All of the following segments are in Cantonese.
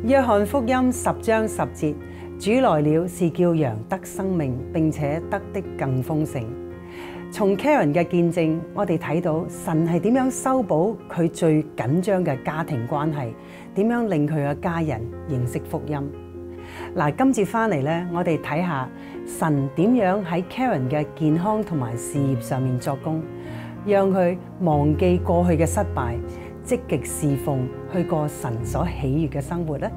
約翰福音10章10節，主來了是叫羊得生命，並且得的更豐盛。從 Karen 嘅見證，我哋睇到神係點樣修補佢最緊張嘅家庭關係，點樣令佢嘅家人認識福音。嗱，今次翻嚟咧，我哋睇下神點樣喺 Karen 嘅健康同埋事業上面作工，讓佢忘記過去嘅失敗，積極侍奉，去過神所喜悅嘅生活咧。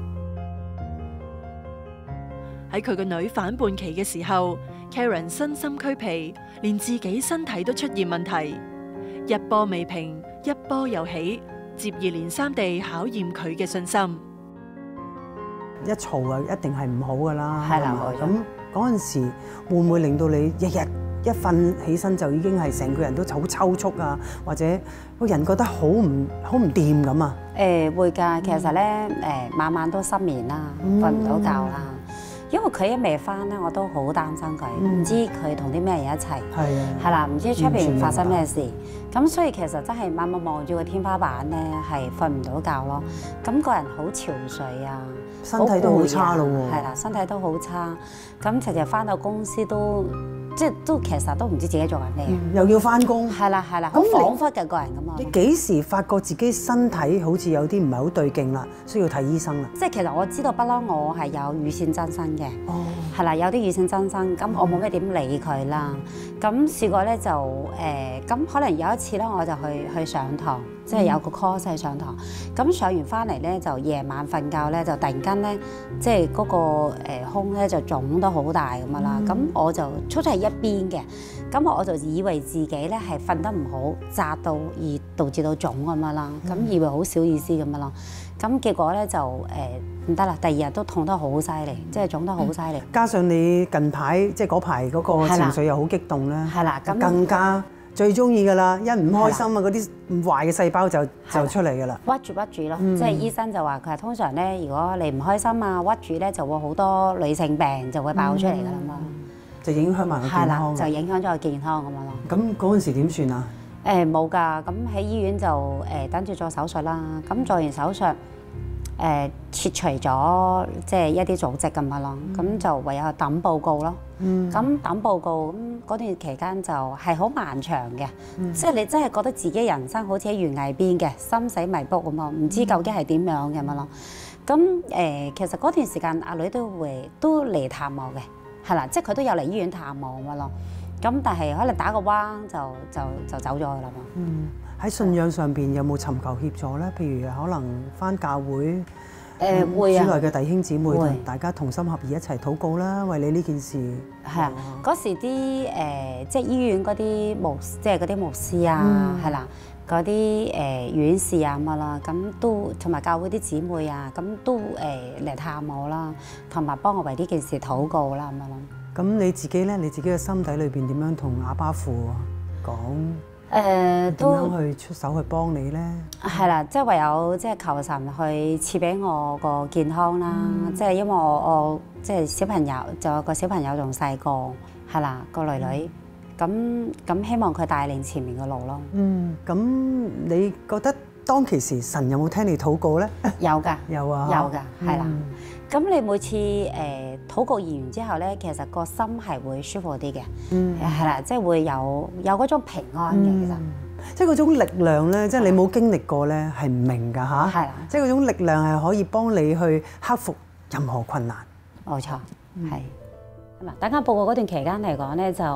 喺佢個女反叛期嘅時候 ，Karen 身心俱疲，連自己身體都出現問題，一波未平，一波又起，接二連三地考驗佢嘅信心。 一嘈啊，一定係唔好噶啦。 係啦， 咁嗰陣時會唔會令到你日日一瞓起身就已經係成個人都好抽搐啊，或者個人覺得好唔掂咁啊？ 會㗎，其實咧晚晚都失眠啦，瞓唔到覺啦。因為佢一未翻咧，我都好擔心佢，唔知佢同啲咩人一齊，係啦，唔知出邊發生咩事。咁所以其實真係晚晚望住個天花板咧，係瞓唔到覺咯。咁個人好憔悴啊， 身體都好差咯喎。 係啦，身體都好差。咁日日翻到公司都其實都唔知自己做緊咩， 又要翻工。 係啦，好恍惚嘅個人咁啊。 你幾時發覺自己身體好似有啲唔係好對勁啦，需要睇醫生啦？ 即係其實我知道不嬲，我係有乳腺增生嘅，係啦，有啲乳腺增生，咁我冇咩點理佢啦。咁試過咧就咁可能有一次咧，我就去上堂，即係有個 course 係上堂。咁上完翻嚟咧，就夜晚瞓覺咧，就突然間咧，即係嗰個胸咧就腫得好大咁啊啦。咁我就初初係一邊嘅，咁我就以為自己咧係瞓得唔好，扎到而導致到腫咁樣啦。咁以為好小意思咁樣咯。咁結果咧就唔得啦，第二日都痛得好犀利，即係腫得好犀利。 加上你近排即係嗰排嗰個情緒又好激動咧， 係啦，咁更加最中意噶啦，一唔開心啊，嗰啲壞嘅細胞就出嚟噶啦。 屈住咯，即係醫生就話佢係通常咧，如果你唔開心啊屈住咧，就會好多女性病就會爆出嚟噶啦嘛， 就影響埋個健康。 就影響咗個健康咁樣咯。 咁嗰陣時點算啊？ 冇㗎，咁喺醫院就等住做手術啦。咁做完手術切除咗即係一啲組織咁樣咯。咁就唯有等報告咯。咁等報告，咁嗰段期間就係好漫長嘅，即係你真係覺得自己人生好似喺懸崖邊嘅，生死迷卜咁啊，唔知究竟係點樣咁樣咯。咁其實嗰段時間阿女都嚟探我嘅，係啦，即係佢都有嚟醫院探我咁樣咯。咁但係可能打個彎就走咗㗎啦嘛。 喺信仰上邊有冇尋求協助咧？譬如可能返教會， 會啊， 主內嘅弟兄姊妹同大家同心合意一齊禱告啦，為你呢件事。 係啊，嗰時啲即係醫院嗰啲即係嗰啲牧師啊，係啦，嗰啲院士啊咁啦，咁都同埋教會啲姊妹啊，咁都嚟探我啦，同埋幫我為呢件事禱告啦咁樣咯。 咁你自己咧，你自己嘅心底裏邊點樣同阿爸父講？點樣去出手去幫你咧？ 係啦，即係唯有即係求神去賜俾我個健康啦。即係因為我即係小朋友，就有個小朋友仲細個，係啦，個女女。咁希望佢帶領前面嘅路咯。 咁你覺得當其時神有冇聽你禱告咧？ 有㗎， 有啊， 有㗎，係啦。咁你每次禱告完之後咧，其實個心係會舒服啲嘅，係啦，即係會有嗰種平安嘅，其實。 即係嗰種力量咧，即係你冇經歷過咧，係唔明㗎嚇。 係啦， 即係嗰種力量係可以幫你去克服任何困難。 冇錯，係。嗱，等間報告嗰段期間嚟講咧，就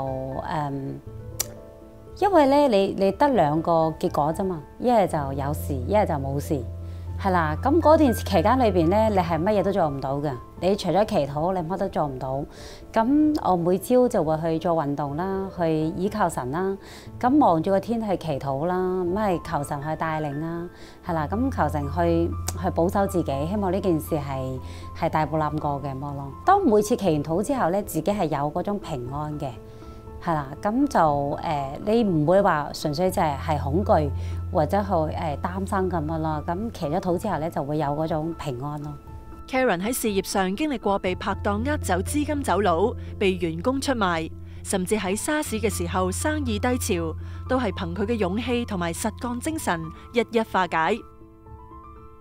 因為咧你得兩個結果啫嘛，一係就有事，一係就冇事。係啦，咁嗰段期間裏邊咧，你係乜嘢都做唔到嘅。你除咗祈禱，你乜都做唔到。咁我每朝就會去做運動啦，去依靠神啦。咁望住個天去祈禱啦，咁係求神去帶領啦。係啦，咁求神去保守自己，希望呢件事係大步冧過嘅咁咯。當每次祈完禱之後咧，自己係有嗰種平安嘅。係啦，咁就你唔會話純粹就係恐懼或者去擔心咁樣咯。咁祈咗禱之後咧，就會有嗰種平安咯。 Karen 喺事業上經歷過被拍檔呃走資金走佬，被員工出賣，甚至喺沙士嘅時候生意低潮，都係憑佢嘅勇氣同埋實幹精神一一化解。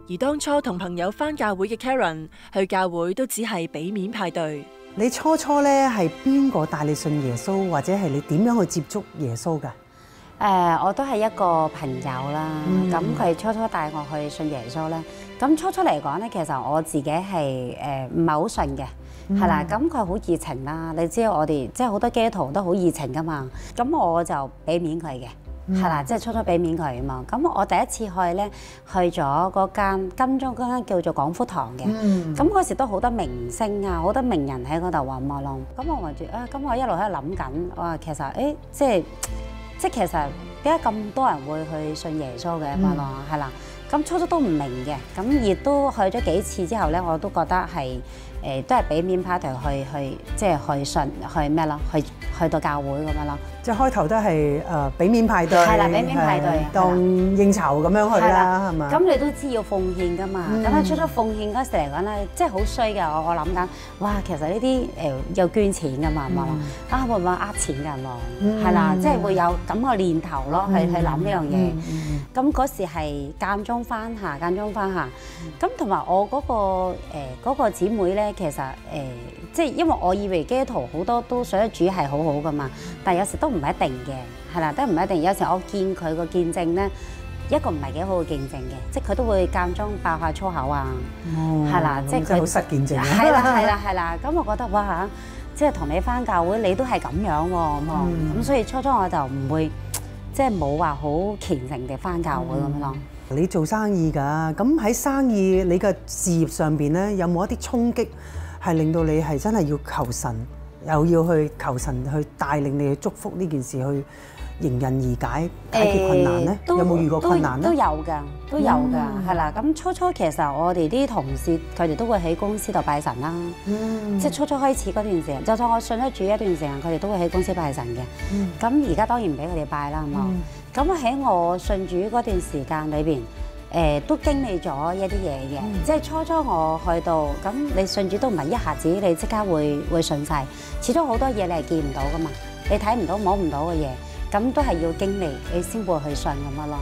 而當初同朋友返教會嘅 Karen， 去教會都只係俾面派對。 你初初咧係邊個帶你信耶穌，或者係你點樣去接觸耶穌㗎？ 我都係一個朋友啦，咁佢初初帶我去信耶穌咧。咁初初嚟講咧，其實我自己係唔係好信嘅，係啦。咁佢好熱情啦，你知道我哋即係好多基督徒都好熱情噶嘛。咁我就俾面佢嘅，係啦，即係初初俾面佢啊嘛。咁我第一次去咧，去咗嗰間金鐘嗰間叫做廣福堂嘅。咁嗰時都好多明星啊，好多名人喺嗰度話嘛咯。咁我圍住啊，咁我一路喺度諗緊，我話其實即係其實點解咁多人會去信耶穌嘅嘛咯？係啦。咁初初都唔明嘅，咁亦都去咗幾次之後咧，我都覺得係都係俾面派對去即係去信去咩咯，去到教會咁樣咯。 即係開頭都係俾面派對， 係啦，俾面派對， 當應酬咁樣去啦，係嘛？ 咁你都知要奉獻噶嘛？咁喺初初奉獻嗰時嚟講咧，即係好衰嘅。我諗緊，哇，其實呢啲有捐錢噶嘛，會唔會呃錢㗎嘛？係啦，即係會有咁個念頭咯，去諗呢樣嘢。咁嗰時係間中翻下，咁同埋我嗰個姊妹咧，其實即係因為我以為基督徒好多都信得主係好好噶嘛，但係有時都唔係一定嘅，係啦，都唔係一定。有時我見佢個見證咧，一個唔係幾好嘅見證嘅，即係佢都會間中爆下粗口啊，係啦，即係佢好實見證啊。 係啦，咁我覺得哇，即係同你翻教會，你都係咁樣喎，咁所以初初我就唔會即係冇話好虔誠地翻教會咁樣咯。 你做生意㗎，咁喺生意你嘅事業上邊咧，有冇一啲衝擊係令到你係真係要求神，又要去求神去帶領你去祝福呢件事，去迎刃而解決困難咧？有冇遇過困難咧？ 都有㗎，係啦。咁初初其實我哋啲同事佢哋都會喺公司度拜神啦，即係初初開始嗰段時間，就算我信咗主一段時間，佢哋都會喺公司拜神嘅。咁而家當然唔俾佢哋拜啦，係嘛？咁喺我信主嗰段時間裏邊，都經歷咗一啲嘢嘅，即係初初我去到，咁你信主都唔係一下子你即刻會信晒，始終好多嘢你係見唔到噶嘛，你睇唔到摸唔到嘅嘢，咁都係要經歷你先會去信咁樣咯。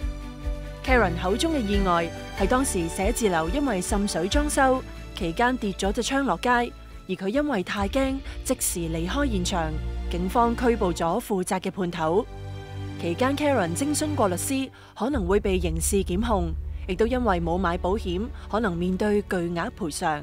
Karen 口中嘅意外係當時寫字樓因為滲水裝修期間跌咗隻窗落街，而佢因為太驚，即時離開現場，警方拘捕咗負責嘅判頭。期間 Karen 徵詢過律師，可能會被刑事檢控，亦都因為冇買保險，可能面對巨額賠償。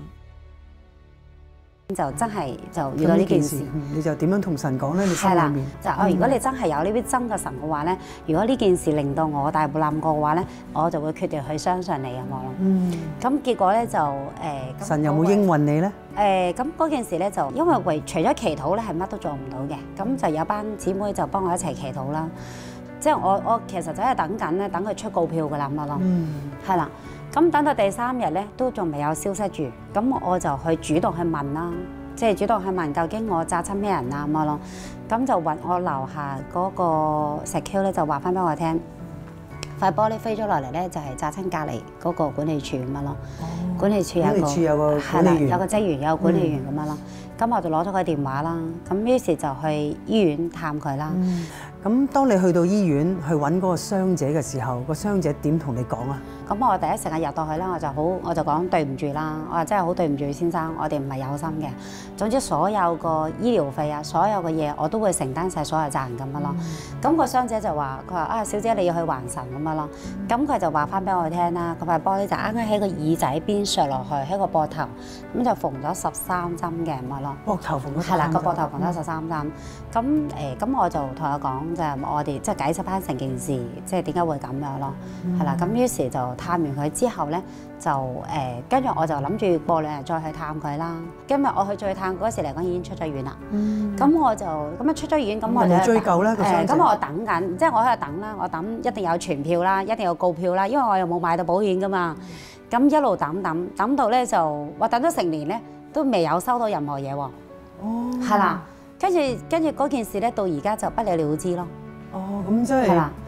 就真係就遇到呢件事， 你就點樣同神講咧？你心裏面就如果你真係有呢啲真嘅神嘅話咧，如果呢件事令到我大步冧過嘅話咧，我就會決定去相信你咁咯。咁結果咧就神有冇應允你咧？ 咁嗰件事咧就因為除咗祈禱咧係乜都做唔到嘅，咁就有班姊妹就幫我一齊祈禱啦。即係我其實就係等緊咧，等佢出告票嘅啦咁咯。係啦。咁等到第3日咧，都仲未有消息住，咁我就去主動去問啦，即係主動去問究竟我炸親咩人啊咁樣咯，咁就揾我樓下嗰個石 Q 咧就話翻俾我聽，塊玻璃飛咗落嚟咧就係炸親隔離嗰個管理處咁樣咯，管理處有個管理員，有個職員，有個管理員咁樣咯，咁我就攞咗佢電話啦，咁於是就去醫院探佢啦。 咁當你去到醫院去揾嗰個傷者嘅時候，個傷者點同你講啊？ 咁我第一時間入到去啦，我就講對唔住啦，我話真係好對唔住先生，我哋唔係有心嘅。總之所有個醫療費啊，所有嘅嘢我都會承擔晒所有責任咁樣咯。咁個傷者就話：佢話啊，小姐你要去還神咁樣咯。咁佢就話翻俾我聽啦，嗰塊玻璃就啱啱喺個耳仔邊削落去，喺個膊頭咁就縫咗13針嘅咁樣咯。 膊頭縫咗13針。 係啦，個膊頭縫咗13針。咁我就同佢講就係我哋即係解釋翻成件事，即係點解會咁樣咯。係啦，咁於是就探完佢之後咧，就跟住我就諗住過2日再去探佢啦。今日我去再去探嗰時嚟講已經出咗院啦。咁我就咁樣出咗院，咁我就追究啦。 咁我等緊，即係我喺度等啦。我等一定有傳票啦，一定有告票啦，因為我又冇買到保險噶嘛。咁一路等到咧就我等咗成年咧，都未有收到任何嘢喎。係啦，跟住嗰件事咧，到而家就不了了之咯。 咁即係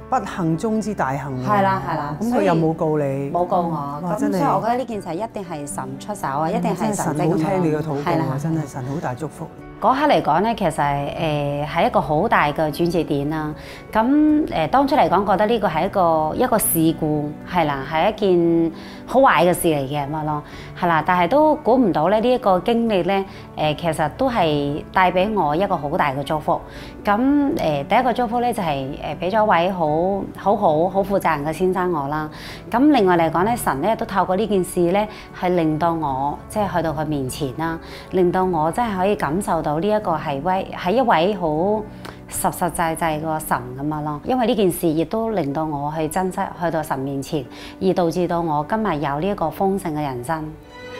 不幸中之大幸喎。 係啦係啦咁所以佢又冇告你， 冇告我， 哇！真係咁所以我覺得呢件事一定係神出手啊，一定係真係神神好聽你嘅禱係啦告啊！真係神好大祝福。 嗰刻嚟講咧，其實係一個好大嘅轉折點啦。咁當初嚟講，覺得呢個係一個事故，係啦，係一件好壞嘅事嚟嘅咁樣咯，係啦。但係都估唔到咧，呢一個經歷咧，其實都係帶俾我一個好大嘅祝福。咁第一個祝福咧就係俾咗位好負責任嘅先生我啦。咁另外嚟講咧，神咧都透過呢件事咧，係令到我即係去到佢面前啦，令到我真係可以感受到呢一個係一位好實際個神咁樣咯。因為呢件事亦都令到我去珍惜去到神面前，而導致到我今日有呢一個豐盛嘅人生。